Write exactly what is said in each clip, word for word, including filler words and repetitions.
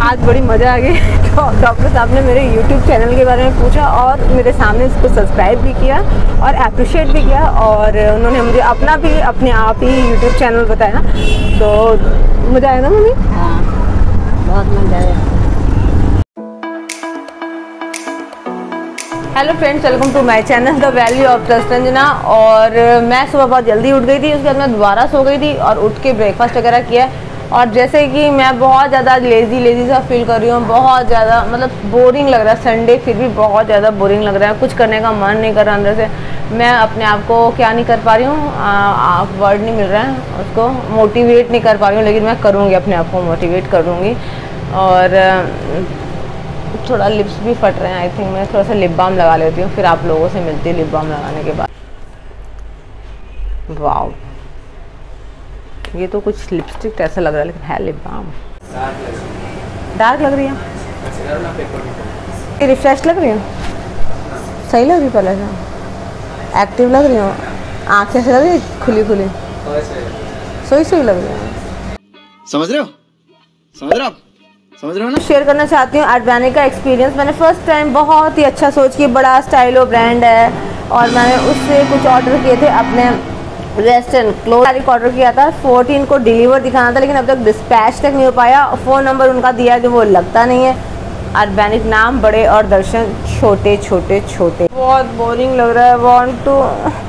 आज बड़ी मज़ा आ गई। तो डॉक्टर साहब ने मेरे यूट्यूब चैनल के बारे में पूछा और मेरे सामने इसको सब्सक्राइब भी किया और अप्रिशिएट भी किया, और उन्होंने मुझे अपना भी अपने आप ही यूट्यूब चैनल बताया। तो मज़ा आया ना मम्मी? हाँ, बहुत मज़ा आया। Hello friends, welcome to my channel the value of trust Ranjana. और मैं सुबह बहुत जल्दी उठ गई थी, उसके बाद मैं दोबारा सो गई थी और उठ के ब्रेकफास्ट वगैरह किया। और जैसे कि मैं बहुत ज़्यादा लेज़ी लेज़ी सा फील कर रही हूँ, बहुत ज़्यादा मतलब बोरिंग लग रहा है संडे, फिर भी बहुत ज़्यादा बोरिंग लग रहा है, कुछ करने का मन नहीं कर रहा अंदर से। मैं अपने आप को क्या नहीं कर पा रही हूँ, वर्ड नहीं मिल रहा है उसको, मोटिवेट नहीं कर पा रही हूँ, लेकिन मैं करूँगी, अपने आप को मोटिवेट करूँगी। और थोड़ा लिप्स भी फट रहे हैं, आई थिंक मैं थोड़ा सा लिप बाम लगा लेती हूँ, फिर आप लोगों से मिलती है लिप बाम लगाने के बाद। वाओ, ये तो कुछ लिपस्टिक ऐसा लग रहा है, लेकिन है लिप बाम। डार्क लग रही है, ये रिफ्रेश लग रही है, सही लग रही है, पहले से एक्टिव लग रही हूँ, आँखें से लग रही है खुली खुली, सोई सोई लग रही है। समझ रहे हो समझ रहे हो आप समझ रहे हो ना? शेयर करना चाहती हूँ अर्बैनिक का एक्सपीरियंस। मैंने फर्स्ट टाइम बहुत ही अच्छा सोच के, बड़ा स्टाइलो ब्रांड है और मैंने उससे कुछ ऑर्डर किए थे अपने वेस्टर्न क्लोथ, तारीख ऑर्डर किया था, फोर्टीन को डिलीवर दिखाना था, लेकिन अब तक डिस्पैच तक नहीं हो पाया। फ़ोन नंबर उनका दिया जो वो लगता नहीं है। अर्बैनिक नाम बड़े और दर्शन छोटे छोटे छोटे। बहुत बोरिंग लग रहा है, वांट टू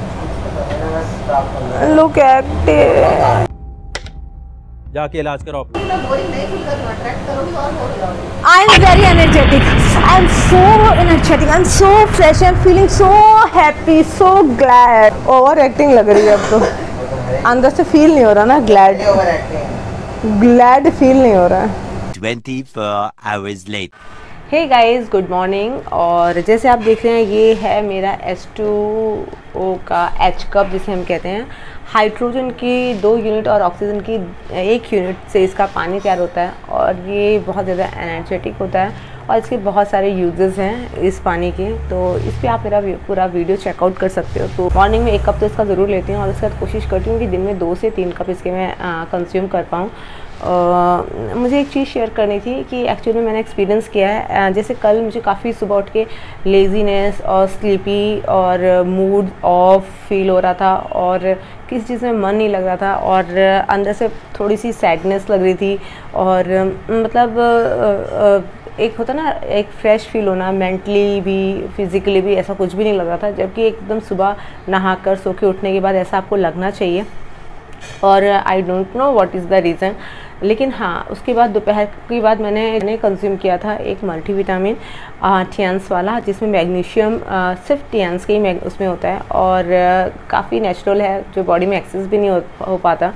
लुक एक्टिव। जाके इलाज कराओ। I am very energetic. I am so energetic. I am so fresh. I am feeling so happy, so glad. Over acting लग रही है अब तो, अंदर से फील नहीं हो रहा ना glad. Glad फील नहीं हो रहा है। twenty-four hours late. Hey guys, good morning. और जैसे आप देख रहे हैं, ये है मेरा एच टू ओ का एच कप जिसे हम कहते हैं। हाइड्रोजन की दो यूनिट और ऑक्सीजन की एक यूनिट से इसका पानी तैयार होता है और ये बहुत ज़्यादा एनर्जेटिक होता है और इसके बहुत सारे यूजेस हैं इस पानी के। तो इस पर आप मेरा पूरा वीडियो चेकआउट कर सकते हो। तो मॉर्निंग में एक कप तो इसका ज़रूर लेती हूँ और उसके बाद कोशिश करती हूँ कि दिन में दो से तीन कप इसके मैं कंज्यूम कर पाऊँ। Uh, मुझे एक चीज़ शेयर करनी थी कि एक्चुअली मैंने एक्सपीरियंस किया है। uh, जैसे कल मुझे काफ़ी सुबह उठ के लेज़ीनेस और स्लीपी और मूड ऑफ फील हो रहा था और किसी चीज़ में मन नहीं लग रहा था और uh, अंदर से थोड़ी सी सैडनेस लग रही थी और uh, मतलब uh, uh, एक होता ना एक फ़्रेश फील होना, मेंटली भी फिज़िकली भी ऐसा कुछ भी नहीं लग रहा था, जबकि एकदम सुबह नहा कर सो के उठने के बाद ऐसा आपको लगना चाहिए। और I don't know what is the reason, लेकिन हाँ उसके बाद दोपहर के बाद मैंने कंज्यूम किया था एक मल्टीविटामिन टियान्स वाला, जिसमें मैग्नीशियम सिर्फ टियान्स के ही उसमें होता है और काफ़ी नेचुरल है, जो बॉडी में एक्सेस भी नहीं हो, हो पाता।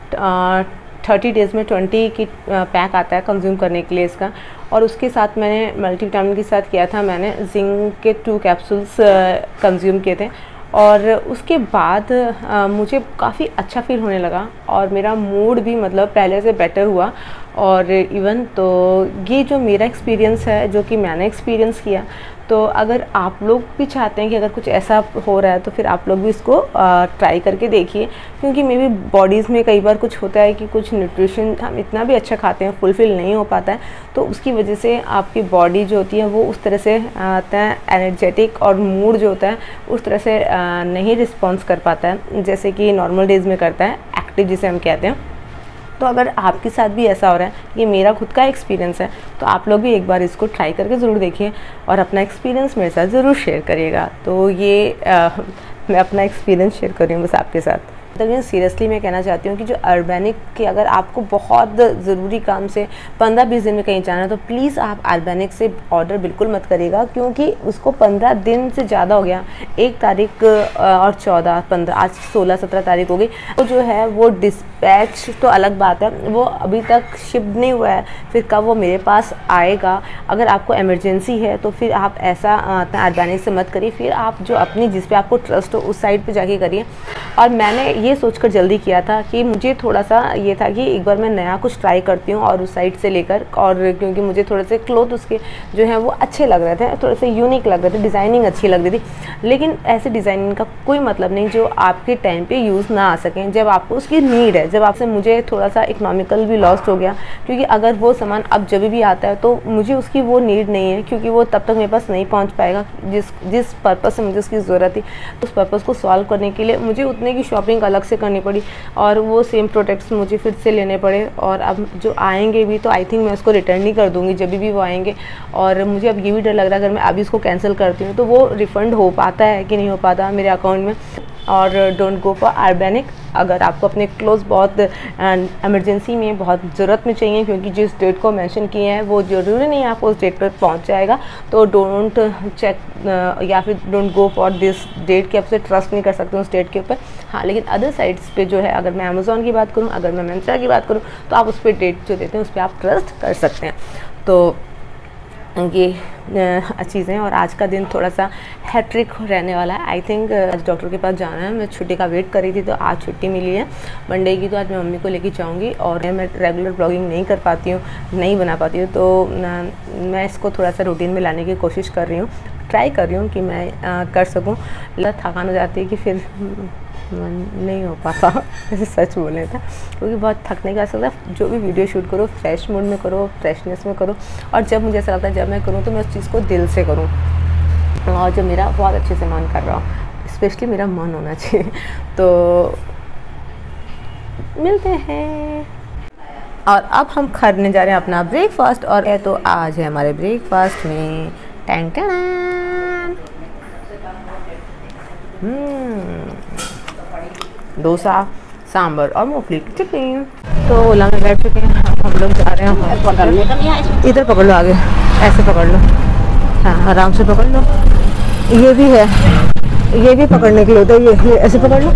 थर्टी डेज़ में ट्वेंटी की पैक आता है कंज्यूम करने के लिए इसका। और उसके साथ मैंने मल्टीविटामिन के साथ किया था, मैंने जिंक के टू कैप्सूल्स कंज्यूम किए थे और उसके बाद आ, मुझे काफ़ी अच्छा फील होने लगा और मेरा मूड भी मतलब पहले से बेटर हुआ। और इवन तो ये जो मेरा एक्सपीरियंस है, जो कि मैंने एक्सपीरियंस किया, तो अगर आप लोग भी चाहते हैं कि अगर कुछ ऐसा हो रहा है तो फिर आप लोग भी इसको ट्राई करके देखिए, क्योंकि मे बी बॉडीज़ में कई बार कुछ होता है कि कुछ न्यूट्रिशन हम इतना भी अच्छा खाते हैं फुलफ़िल नहीं हो पाता है, तो उसकी वजह से आपकी बॉडी जो होती है वो उस तरह से आता है एनर्जेटिक, और मूड जो होता है उस तरह से आ, नहीं रिस्पॉन्स कर पाता है जैसे कि नॉर्मल डेज़ में करता है, एक्टिव जिसे हम कहते हैं। तो अगर आपके साथ भी ऐसा हो रहा है, ये मेरा खुद का एक्सपीरियंस है, तो आप लोग भी एक बार इसको ट्राई करके ज़रूर देखिए और अपना एक्सपीरियंस मेरे साथ ज़रूर शेयर करिएगा। तो ये आ, मैं अपना एक्सपीरियंस शेयर कर रही हूँ बस आपके साथ। तो सीरियसली मैं कहना चाहती हूँ कि जो अर्बैनिक के अगर आपको बहुत ज़रूरी काम से पंद्रह बीस दिन में कहीं जाना है तो प्लीज़ आप अर्बैनिक से ऑर्डर बिल्कुल मत करिएगा, क्योंकि उसको पंद्रह दिन से ज़्यादा हो गया, एक तारीख और चौदह पंद्रह आज सोलह सत्रह तारीख हो गई, वो जो है वो डिस्पैच तो अलग बात है, वो अभी तक शिप नहीं हुआ है, फिर कब वो मेरे पास आएगा। अगर आपको इमरजेंसी है तो फिर आप ऐसा अर्बैनिक से मत करिए, फिर आप जो अपनी जिस पे आपको ट्रस्ट हो उस साइट पर जाके करिए। और मैंने ये सोचकर जल्दी किया था कि मुझे थोड़ा सा ये था कि एक बार मैं नया कुछ ट्राई करती हूँ और उस साइड से लेकर, और क्योंकि मुझे थोड़े से क्लोथ उसके जो है वो अच्छे लग रहे थे, थोड़े से यूनिक लग रहे थे, डिज़ाइनिंग अच्छी लग रही थी। लेकिन ऐसे डिज़ाइनिंग का कोई मतलब नहीं जो आपके टाइम पे यूज़ ना आ सकें, जब आपको उसकी नीड है। जब आपसे मुझे थोड़ा सा इकोनॉमिकल भी लॉस्ट हो गया, क्योंकि अगर वो सामान अब जब भी आता है तो मुझे उसकी वो नीड नहीं है, क्योंकि वो तब तक मेरे पास नहीं पहुंच पाएगा जिस जिस पर्पज़ से मुझे उसकी ज़रूरत थी। उस पर्पज़ को सॉल्व करने के लिए मुझे उतने की शॉपिंग अलग से करनी पड़ी और वो सेम प्रोडक्ट्स मुझे फिर से लेने पड़े। और अब जो आएंगे भी तो आई थिंक मैं उसको रिटर्न नहीं कर दूँगी जब भी वो आएंगे। और मुझे अब ये भी डर लग रहा है अगर मैं अभी इसको कैंसिल करती हूँ तो वो रिफ़ंड हो पाता है कि नहीं हो पाता मेरे अकाउंट में। और डोंट गो फॉर ऑर्गेनिक। अगर आपको अपने क्लोथ्स बहुत इमरजेंसी में बहुत ज़रूरत में चाहिए, क्योंकि जिस डेट को मेंशन किए हैं वो ज़रूरी नहीं आपको उस डेट पर पहुंच जाएगा, तो डोंट चेक या फिर don't go for this date के, आपसे ट्रस्ट नहीं कर सकते उस डेट के ऊपर। हाँ, लेकिन अदर साइट्स पे जो है, अगर मैं अमेज़ॉन की बात करूँ, अगर मैं मिंत्रा की बात करूँ, तो आप उस पर डेट जो देते हैं उस पर आप ट्रस्ट कर सकते हैं। तो ये चीज़ें हैं। और आज का दिन थोड़ा सा हैट्रिक रहने वाला है। आई थिंक आज डॉक्टर के पास जाना है। मैं छुट्टी का वेट कर रही थी तो आज छुट्टी मिली है मंडे की, तो आज मैं मम्मी को लेके जाऊंगी। और मैं रेगुलर ब्लॉगिंग नहीं कर पाती हूँ, नहीं बना पाती हूँ, तो मैं इसको थोड़ा सा रूटीन में लाने की कोशिश कर रही हूँ, ट्राई कर रही हूँ कि मैं आ, कर सकूँ। थकान हो जाती है कि फिर नहीं हो पाता जैसे सच बोले था, क्योंकि बहुत थकने का असर है। जो भी वीडियो शूट करो फ्रेश मूड में करो, फ्रेशनेस में करो, और जब मुझे ऐसा लगता है जब मैं करूँ तो मैं उस चीज़ को दिल से करूँ, और जब मेरा बहुत अच्छे से मन कर रहा हो, स्पेशली मेरा मन होना चाहिए। तो मिलते हैं। और अब हम करने जा रहे हैं अपना ब्रेकफास्ट, और है तो आज है हमारे ब्रेकफास्ट में टैंग टैंग डोसा, सांभर और मूंगफली की चटनी। तो ओला में बैठ चुके हैं हम लोग, जा रहे हैं। इधर पकड़ लो, आगे ऐसे पकड़ लो, हाँ आराम से पकड़ लो। ये भी है, ये भी पकड़ने के लिए होता है, ये, ये ऐसे पकड़ लो।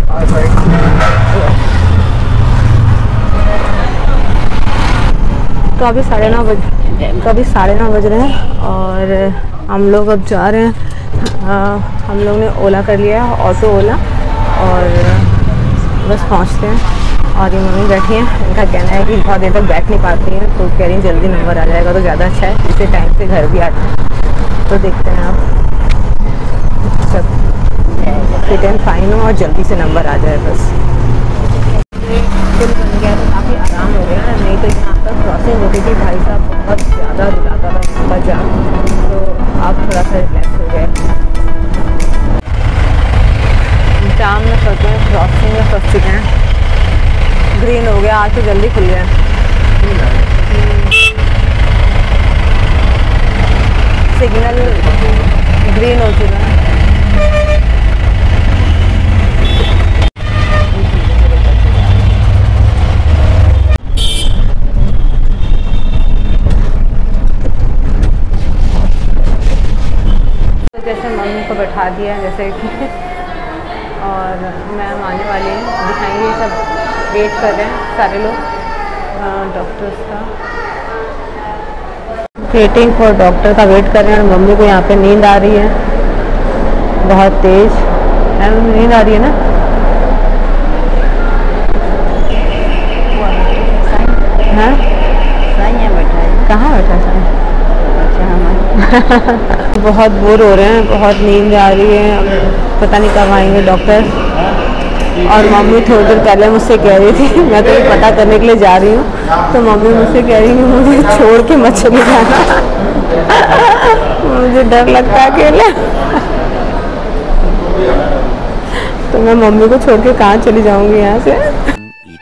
तो अभी साढ़े नौ बज तो अभी साढ़े नौ बज रहे हैं और हम लोग अब जा रहे हैं। आ, हम लोग ने ओला कर लिया है, ऑटो ओला, और बस पहुंचते हैं। और ये मम्मी बैठी हैं, इनका कहना है कि बहुत देर तक बैठ नहीं पाती हैं, तो कह रही हैं जल्दी नंबर आ जाएगा तो ज़्यादा अच्छा है, इससे टाइम से घर भी आता है। तो देखते हैं आप सब फिट एंड फाइन हो और जल्दी से नंबर आ जाए बस। दिन बन गया तो काफ़ी आराम हो गया, नहीं तो यहाँ पर क्रॉसिंग होती थी, भाई साहब बहुत ज़्यादा रुलाता था उसका जाम, तो आप थोड़ा सा रिलैक्स हो गए। जाम में फंस गए, क्रॉसिंग में फंस चुके हैं। ग्रीन हो गया आज तो जल्दी खुल गया। सिग्नल ग्रीन हो चुका है। तो जैसे मम्मी को बैठा दिया जैसे कि, और मैम आने वाली हैं, दिखाएंगे। सब वेट कर रहे हैं सारे लोग डॉक्टर्स का, वेटिंग फॉर डॉक्टर का वेट कर रहे हैं। और मम्मी को यहाँ पे नींद आ रही है बहुत तेज, नींद आ रही है ना। हाँ बैठा है, कहाँ बैठा है? बहुत बोर हो रहे हैं, बहुत नींद आ रही है, पता नहीं कब आएंगे डॉक्टर। और मम्मी थोड़ी देर पहले मुझसे कह रही थी, मैं तो ये पता करने के लिए जा रही हूँ, तो मम्मी मुझसे कह रही है मुझे छोड़ के मत चली जाना मुझे डर लगता है अकेले। तो मैं मम्मी को छोड़ के कहाँ चली जाऊँगी यहाँ से।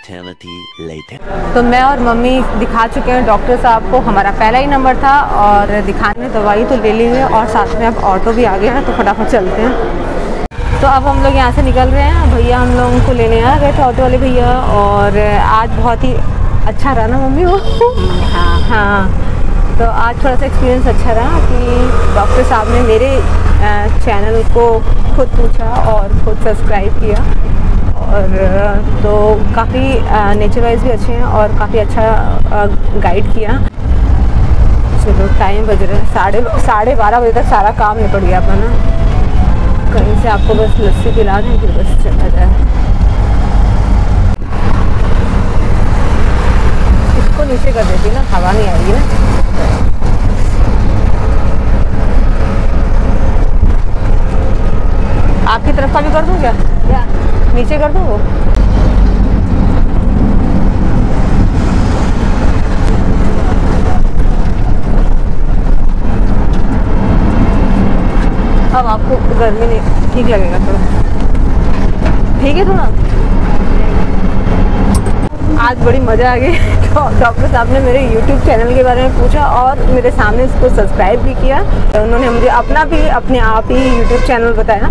तो मैं और मम्मी दिखा चुके हैं डॉक्टर साहब को, हमारा पहला ही नंबर था, और दिखाने दवाई तो ले ली है, और साथ में अब ऑटो भी आ गया है, तो फटाफट चलते हैं। तो अब हम लोग यहाँ से निकल रहे हैं। भैया हम लोगों को लेने आ गए थे, ऑटो वाले भैया, और आज बहुत ही अच्छा रहा ना मम्मी वो। हाँ हाँ, तो आज थोड़ा सा एक्सपीरियंस अच्छा रहा कि डॉक्टर साहब ने मेरे चैनल को खुद पूछा और खुद सब्सक्राइब किया, और तो काफ़ी नेचर वाइज भी अच्छे हैं और काफ़ी अच्छा गाइड किया। चलो टाइम बज रहा है साढ़े साढ़े बारह बजे तक सारा काम निपट गया अपना ना। कहीं से आपको बस लस्सी पिला दें फिर बस चला जाए। को नीचे कर देती ना, हवा नहीं आएगी ना। आपकी तरफ का भी कर दूँ क्या? क्या नीचे कर दूँ वो? अब आपको गर्मी नहीं ठीक लगेगा थोड़ा, ठीक है थोड़ा। आज बड़ी मज़ा आ गई। तो डॉक्टर साहब ने मेरे यूट्यूब चैनल के बारे में पूछा और मेरे सामने इसको सब्सक्राइब भी किया। तो उन्होंने मुझे अपना भी अपने आप ही यूट्यूब चैनल बताया।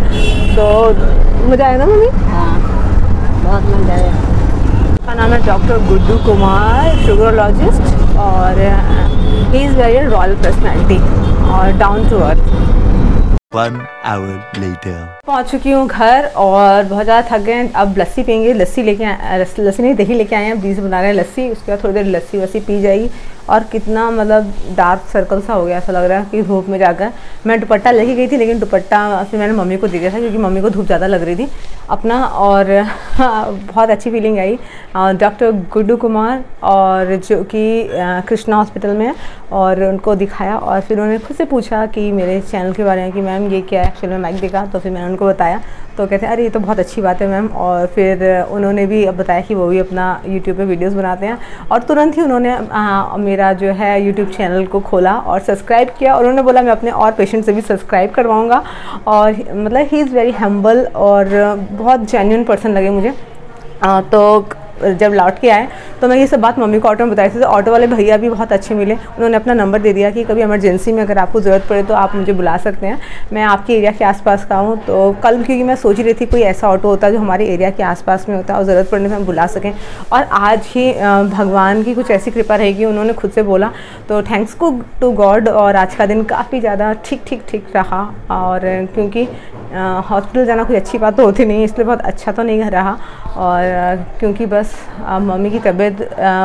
तो मज़ा आया ना मम्मी? हाँ, बहुत मज़ा आया। उसका नाम है डॉक्टर गुड्डू कुमार, शुगरोलॉजिस्ट, और he is very royal personality और down to earth. One hour later. पहुंच चुकी हूँ घर और बहुत ज़्यादा थक गए हैं। अब लस्सी पियेंगे। लस्सी लेके आए, लस्सी नहीं दही लेके आए हैं, बीस बना रहे हैं लस्सी। उसके बाद थोड़ी देर लस्सी वस्सी पी जाएगी। और कितना मतलब डार्क सर्कल सा हो गया, ऐसा लग रहा है कि धूप में जाकर। मैं दुपट्टा लेके गई थी, लेकिन दुपट्टा फिर मैंने मम्मी को दे दिया था क्योंकि मम्मी को धूप ज़्यादा लग रही थी अपना। और बहुत अच्छी फीलिंग आई। डॉक्टर गुड्डू कुमार और जो कि कृष्णा हॉस्पिटल में है, और उनको दिखाया और फिर उन्होंने खुद से पूछा कि मेरे चैनल के बारे में कि मैम ये क्या है। एक्चुअली में माइक देखा तो फिर मैंने उनको बताया, तो कहते हैं अरे ये तो बहुत अच्छी बात है मैम। और फिर उन्होंने भी अब बताया कि वो भी अपना यूट्यूब पे वीडियोस बनाते हैं। और तुरंत ही उन्होंने आ, मेरा जो है यूट्यूब चैनल को खोला और सब्सक्राइब किया। और उन्होंने बोला मैं अपने और पेशेंट से भी सब्सक्राइब करवाऊँगा। और मतलब ही इज़ वेरी हम्बल और बहुत जेन्युइन पर्सन लगे मुझे। आ, तो जब लौट के आए तो मैं ये सब बात मम्मी को ऑटो में बताई थी। तो ऑटो वाले भैया भी बहुत अच्छे मिले। उन्होंने अपना नंबर दे दिया कि कभी इमरजेंसी में अगर आपको ज़रूरत पड़े तो आप मुझे बुला सकते हैं। मैं आपके एरिया के आसपास का हूँ। तो कल क्योंकि मैं सोच रही थी कोई ऐसा ऑटो होता जो हमारे एरिया के आसपास में होता और ज़रूरत पड़ने पर हम बुला सकें। और आज ही भगवान की कुछ ऐसी कृपा रहेगी, उन्होंने खुद से बोला। तो थैंक्स टू गॉड। और आज का दिन काफ़ी ज़्यादा ठीक ठीक ठीक रहा। और क्योंकि हॉस्पिटल जाना कोई अच्छी बात तो होती नहीं, इसलिए बहुत अच्छा तो नहीं रहा। और क्योंकि बस मम्मी की तबीयत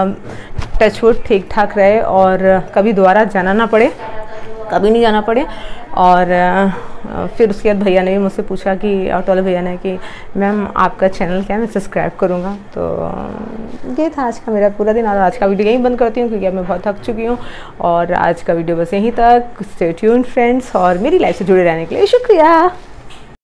टचवुड ठीक ठाक रहे और कभी दोबारा जाना ना पड़े, कभी नहीं जाना पड़े। और फिर उसके बाद भैया ने भी मुझसे पूछा कि ऑटो वाले भैया ने कि मैम आपका चैनल क्या है, मैं सब्सक्राइब करूँगा। तो ये था आज का मेरा पूरा दिन। और आज का वीडियो यहीं बंद करती हूँ क्योंकि अब मैं बहुत थक चुकी हूँ। और आज का वीडियो बस यहीं तक। स्टे ट्यून्ड फ्रेंड्स, और मेरी लाइफ से जुड़े रहने के लिए शुक्रिया।